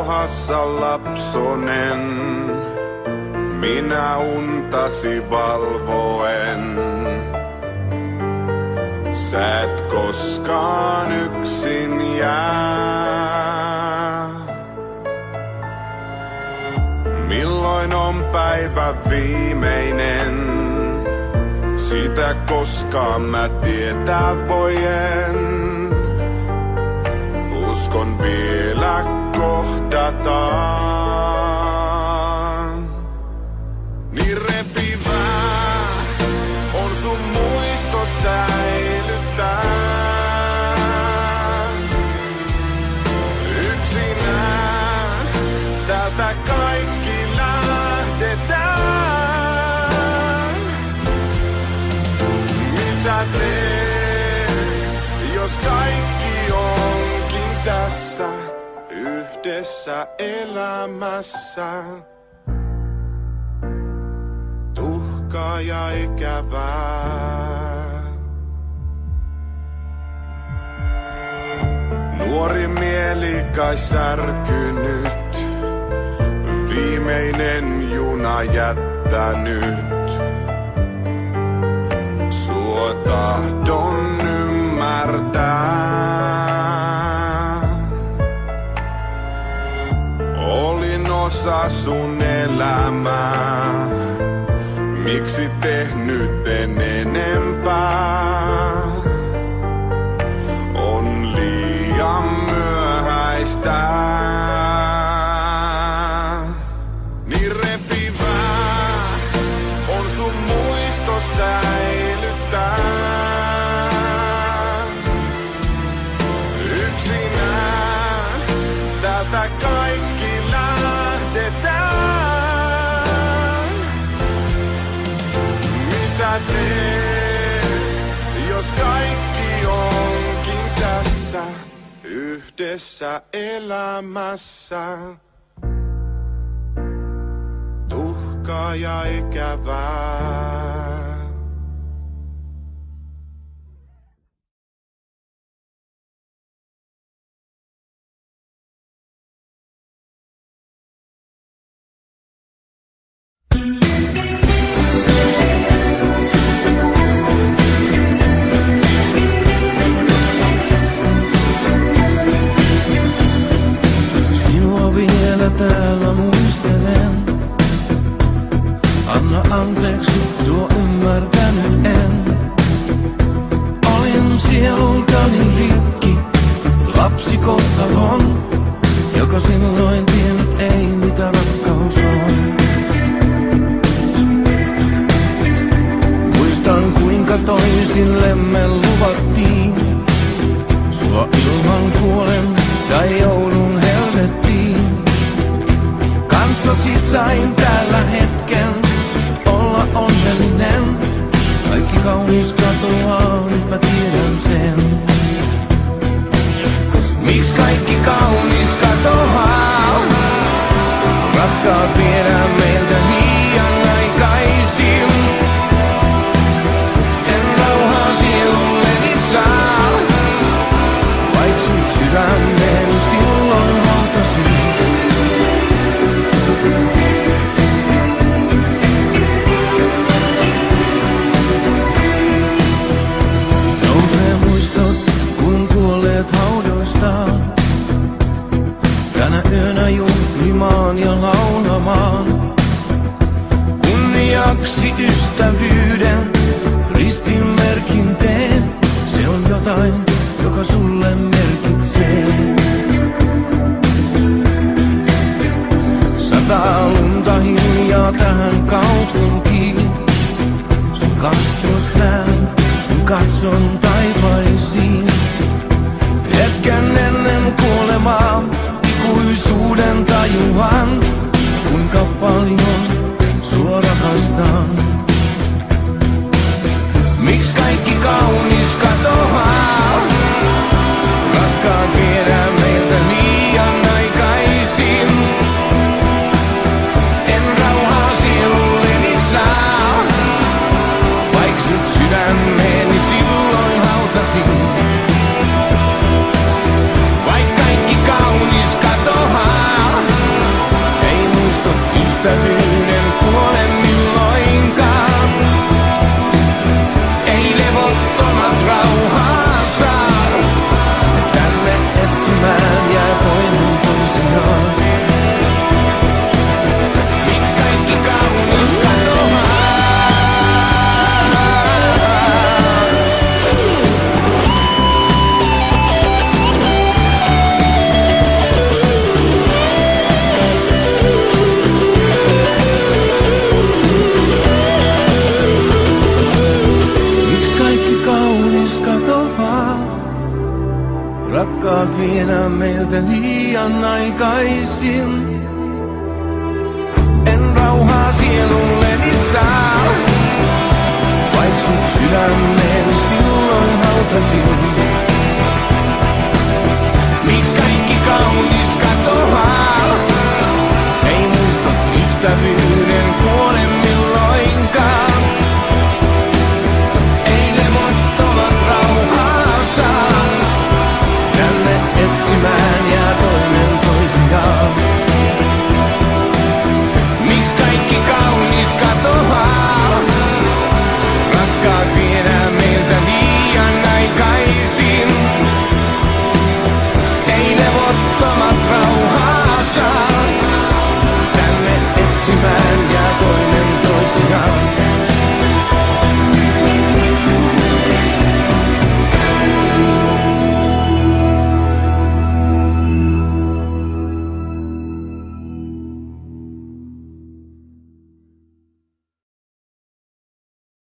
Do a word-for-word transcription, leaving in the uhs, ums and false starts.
rauhassa lapsonen, minä untasi valvoen. Sä et koskaan yksin jää. Milloin on päivä viimeinen? Sitä koskaan mä tietää voien. Uskon vielä kohdataan. Niin repivää on sun muisto säilyttää. Yksinään täältä kaikki lähdetään. Mitä teet, jos kaikki onkin tässä yhdessä elämässä? Tuhkaa ja ikävää. Nuori mieli kai särkynyt, viimeinen juna jättänyt. Sua tahdon ymmärtää. Olin osa sun elämää, miksi tehnyt en enempää? On liian myöhäistä. Niin repivää on sun muisto säilyttää. Yksinään täältä kaikki lähdetään. Mitä teet, jos kaikki onkin tässä yhdessä elämässä? Tuhkaa ja ikävää. Täällä muistelen, anna anteeksi, sua ymmärtänyt en. Olin sielultani rikki, lapsi kohtalon, joka silloin tiennyt ei mitä rakkaus on. Muistan kuinka toisillemme luvattiin, sua ilman kuolen tai joulun helvettiin. Kanssasi sain tällä hetken olla onnellinen. Kaikki kaunis katoaa, nyt mä tiedän sen. Miks kaikki kaunis katoaa? Rakkaat viedään meiltä liian aikaisin. En rauhaa sielulleni saa, vaik sut sydämen silloin hautasin. Nousee muistot, kun kuolleet haudoistaan. Tänä yönä juhlimaan ja laulamaan. Kunniaksi ystävyyden ristin merkin teen. Se on jotain, joka sulle merkitsee. Sataa lunta hiljaa tähän kaupunkiin. Sun kasvos näen, kun katson taivaisiin. Hetken ennen kuolemaa ikuisuuden tajuan, kuinka paljon sua rakastan. Miks kaikki kaunis katoaa? Rakkaat viedään meiltä liian aikaisin. En rauhaa sielulleni saa, vaik sut sydämeeni silloin hautasin. Vaik kaikki kaunis katoaa. ystävyyden puolen milloinkaan. Ei levottomat rauhaa saa. Tänne etsimään jää toinen toisiaan. Miks kaikki kaunis katoaa? Rakkaat viedään meiltä liian aikaisin. En rauhaa sielulleni saa, vaik sut sydämeen silloin hautasin. Miks kaikki kaunis